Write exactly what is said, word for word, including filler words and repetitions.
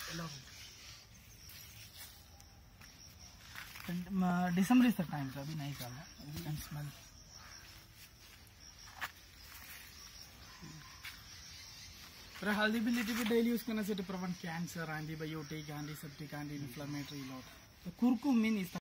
December is the time, so अभी नहीं चल रहा. You can smell. पर हल्दी भी लिटिल बिट डेली यूज करने से to prevent cancer, antibiotic, antiseptic, anti-inflammatory lot. The curcumin is the